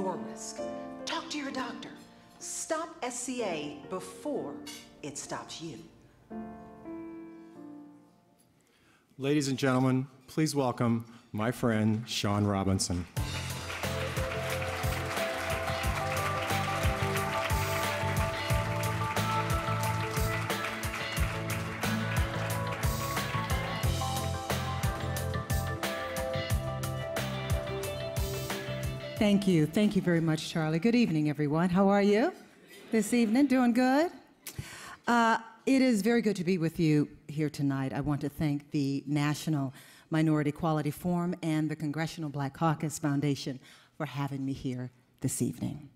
your risk. Talk to your doctor. Stop SCA before it stops you. Ladies and gentlemen, please welcome my friend, Shaun Robinson. Thank you. Thank you very much, Charlie. Good evening, everyone. How are you this evening? Doing good? It is very good to be with you here tonight. I want to thank the National Minority Equality Forum and the Congressional Black Caucus Foundation for having me here this evening.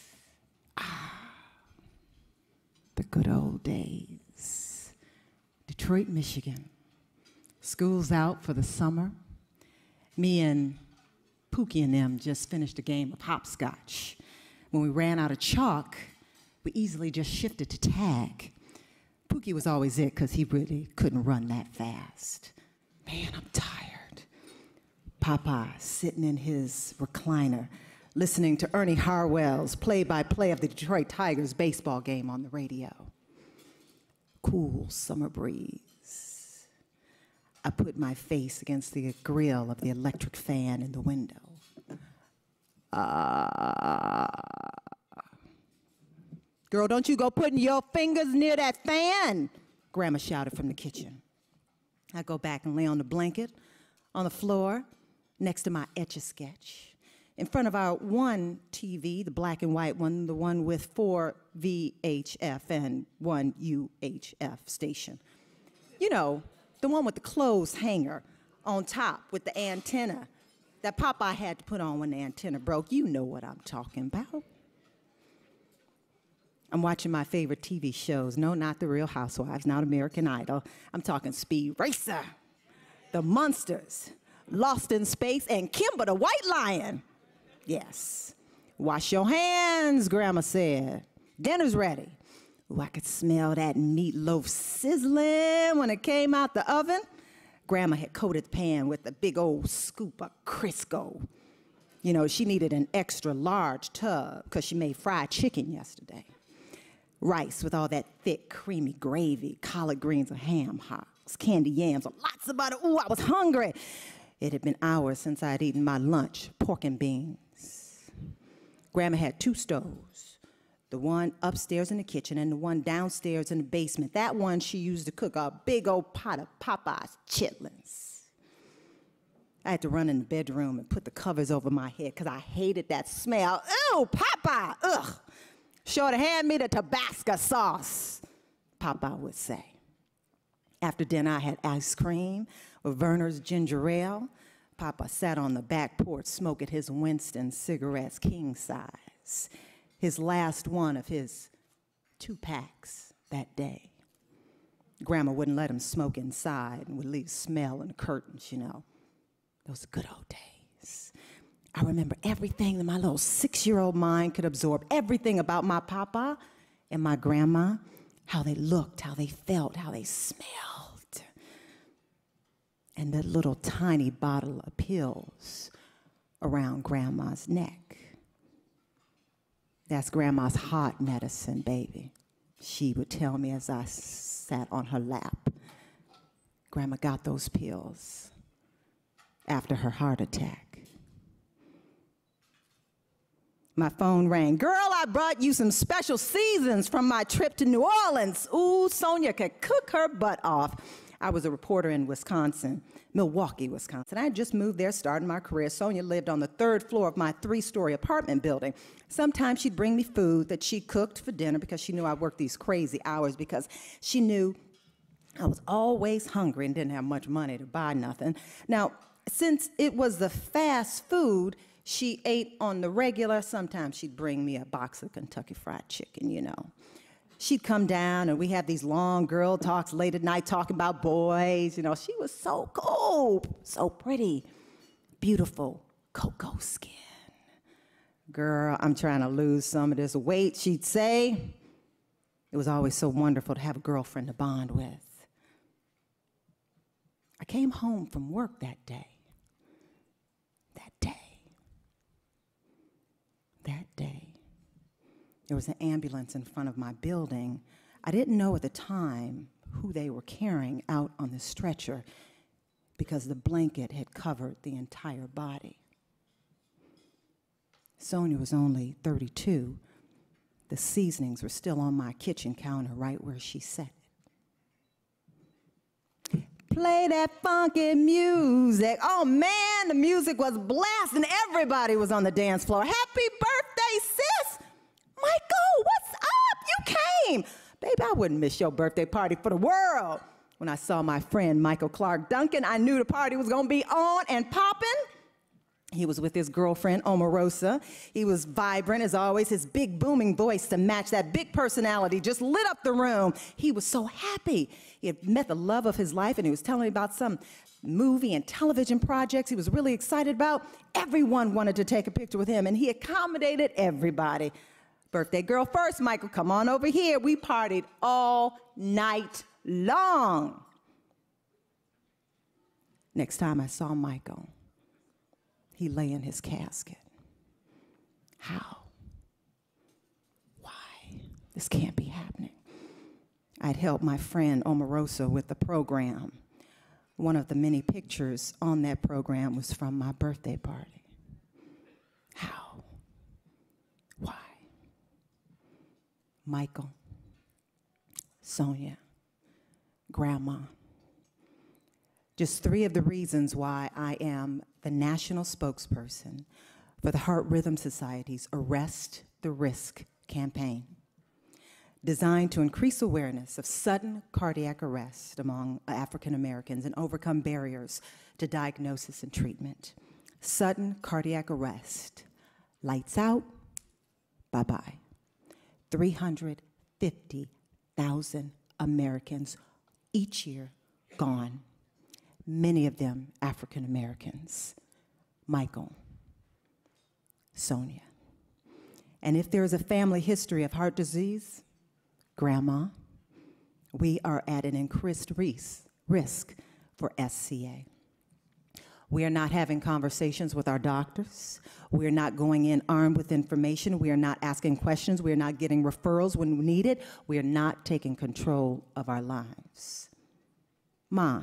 The good old days. Detroit, Michigan. School's out for the summer. Me and Pookie and them just finished a game of hopscotch. When we ran out of chalk, we easily just shifted to tag. Pookie was always it because he really couldn't run that fast. Man, I'm tired. Papa sitting in his recliner, listening to Ernie Harwell's play-by-play of the Detroit Tigers baseball game on the radio. Cool summer breeze. I put my face against the grill of the electric fan in the window. Girl, don't you go putting your fingers near that fan, Grandma shouted from the kitchen. I go back and lay on the blanket on the floor next to my Etch-a-Sketch. In front of our one TV, the black and white one, the one with 4 VHF and 1 UHF station. You know, the one with the clothes hanger on top with the antenna that Popeye had to put on when the antenna broke. You know what I'm talking about. I'm watching my favorite TV shows. No, not The Real Housewives, not American Idol. I'm talking Speed Racer, The Munsters, Lost in Space, and Kimber the White Lion. Yes. Wash your hands, Grandma said. Dinner's ready. Ooh, I could smell that meatloaf sizzling when it came out the oven. Grandma had coated the pan with a big old scoop of Crisco. You know, she needed an extra large tub because she made fried chicken yesterday. Rice with all that thick, creamy gravy, collard greens and ham hocks, candy yams, lots of butter. Ooh, I was hungry. It had been hours since I had eaten my lunch, pork and beans. Grandma had 2 stoves, the one upstairs in the kitchen and the one downstairs in the basement. That one she used to cook a big old pot of Popeye's chitlins. I had to run in the bedroom and put the covers over my head because I hated that smell. Ew, Popeye, ugh. Shorty, hand me the Tabasco sauce, Popeye would say. After dinner, I had ice cream with Werner's ginger ale. Papa sat on the back porch smoking his Winston cigarettes king size, his last one of his 2 packs that day. Grandma wouldn't let him smoke inside and would leave smell in the curtains, you know. Those good old days. I remember everything that my little 6-year-old mind could absorb, everything about my papa and my grandma, how they looked, how they felt, how they smelled. And that little tiny bottle of pills around Grandma's neck. That's Grandma's heart medicine, baby. She would tell me as I sat on her lap. Grandma got those pills after her heart attack. My phone rang. Girl, I brought you some special seasons from my trip to New Orleans. Ooh, Sonia could cook her butt off. I was a reporter in Wisconsin, Milwaukee, Wisconsin. I had just moved there, starting my career. Sonia lived on the 3rd floor of my 3-story apartment building. Sometimes she'd bring me food that she cooked for dinner because she knew I worked these crazy hours because she knew I was always hungry and didn't have much money to buy nothing. Now, since it was the fast food she ate on the regular, sometimes she'd bring me a box of Kentucky Fried Chicken, you know. She'd come down and we had these long girl talks late at night talking about boys. You know, she was so cool, so pretty, beautiful, cocoa skin. Girl, I'm trying to lose some of this weight, she'd say. It was always so wonderful to have a girlfriend to bond with. I came home from work that day. There was an ambulance in front of my building. I didn't know at the time who they were carrying out on the stretcher because the blanket had covered the entire body. Sonia was only 32. The seasonings were still on my kitchen counter right where she set it. Play that funky music. Oh man, the music was blasting. Everybody was on the dance floor. Happy birthday, sis! Michael, what's up? You came. Baby, I wouldn't miss your birthday party for the world. When I saw my friend Michael Clark Duncan, I knew the party was gonna be on and popping. He was with his girlfriend, Omarosa. He was vibrant as always. His big booming voice to match that big personality just lit up the room. He was so happy. He had met the love of his life, and he was telling me about some movie and television projects he was really excited about. Everyone wanted to take a picture with him, and he accommodated everybody. Birthday girl first, Michael, come on over here. We partied all night long. Next time I saw Michael, he lay in his casket. How? Why? This can't be happening. I'd helped my friend Omarosa with the program. One of the many pictures on that program was from my birthday party. How? Why? Michael, Sonia, Grandma. Just 3 of the reasons why I am the national spokesperson for the Heart Rhythm Society's Arrest the Risk campaign, designed to increase awareness of sudden cardiac arrest among African Americans and overcome barriers to diagnosis and treatment. Sudden cardiac arrest, lights out, bye-bye. 350,000 Americans each year gone. Many of them African Americans. Michael, Sonia. And if there is a family history of heart disease, Grandma, we are at an increased risk for SCA. We are not having conversations with our doctors. We are not going in armed with information. We are not asking questions. We are not getting referrals when needed. We are not taking control of our lives. Ma,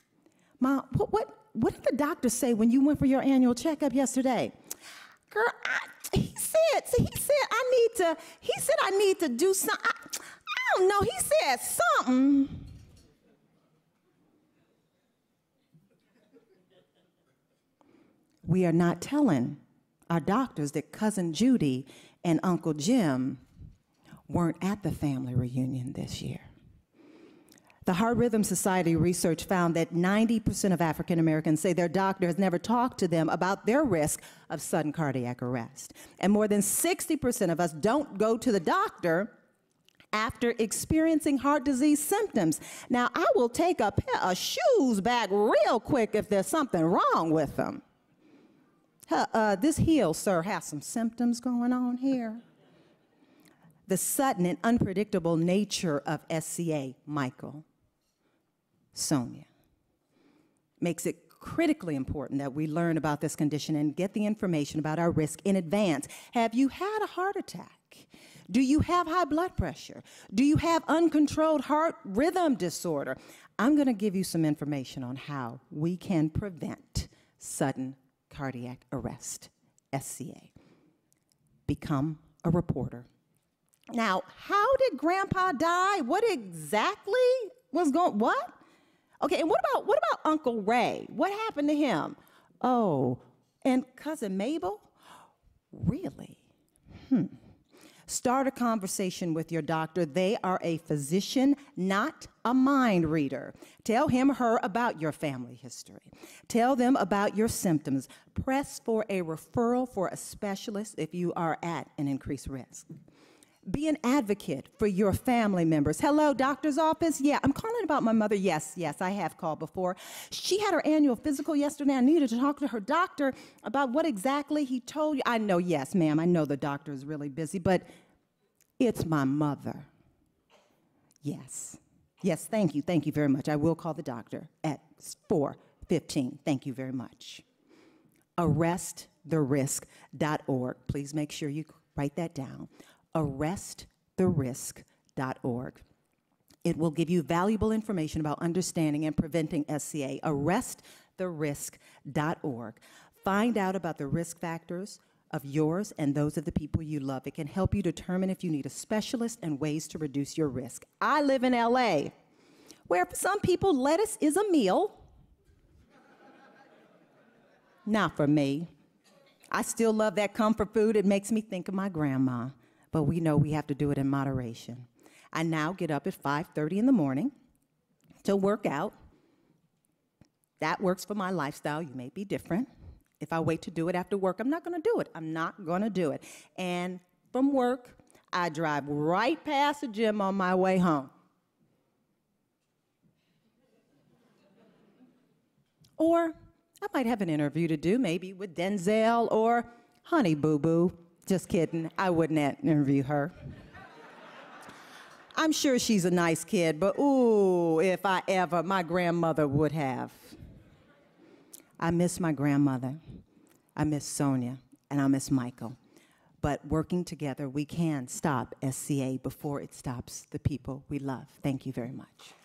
what did the doctor say when you went for your annual checkup yesterday? Girl, he said I need to do something. I don't know, he said something. We are not telling our doctors that Cousin Judy and Uncle Jim weren't at the family reunion this year. The Heart Rhythm Society research found that 90% of African Americans say their doctor has never talked to them about their risk of sudden cardiac arrest. And more than 60% of us don't go to the doctor after experiencing heart disease symptoms. Now, I will take a pair of shoes back real quick if there's something wrong with them. This heel, sir, has some symptoms going on here. The sudden and unpredictable nature of SCA, Michael, Sonia, makes it critically important that we learn about this condition and get the information about our risk in advance. Have you had a heart attack? Do you have high blood pressure? Do you have uncontrolled heart rhythm disorder? I'm going to give you some information on how we can prevent sudden cardiac arrest, SCA. Become a reporter. Now, how did Grandpa die? What exactly was going, what? Okay, and what about Uncle Ray? What happened to him? Oh, and Cousin Mabel? Really? Start a conversation with your doctor. They are a physician, not a mind reader. Tell him or her about your family history. Tell them about your symptoms. Press for a referral for a specialist if you are at an increased risk. Be an advocate for your family members. Hello, doctor's office? Yeah, I'm calling about my mother. Yes, I have called before. She had her annual physical yesterday. I needed to talk to her doctor about what exactly he told you. I know, yes, ma'am, I know the doctor is really busy, but it's my mother. Yes, thank you very much. I will call the doctor at 4:15. Thank you very much. Arrestttherisk.org. Please make sure you write that down. arrestttherisk.org. It will give you valuable information about understanding and preventing SCA. Arrestttherisk.org. Find out about the risk factors of yours and those of the people you love. It can help you determine if you need a specialist and ways to reduce your risk. I live in LA, where for some people, lettuce is a meal. Not for me. I still love that comfort food. It makes me think of my grandma. But we know we have to do it in moderation. I now get up at 5:30 in the morning to work out. That works for my lifestyle. You may be different. If I wait to do it after work, I'm not going to do it. I'm not going to do it. And from work, I drive right past the gym on my way home. Or I might have an interview to do, maybe with Denzel or Honey Boo Boo. Just kidding, I wouldn't interview her. I'm sure she's a nice kid, but ooh, if I ever, my grandmother would have. I miss my grandmother, I miss Sonia, and I miss Michael. But working together, we can stop SCA before it stops the people we love. Thank you very much.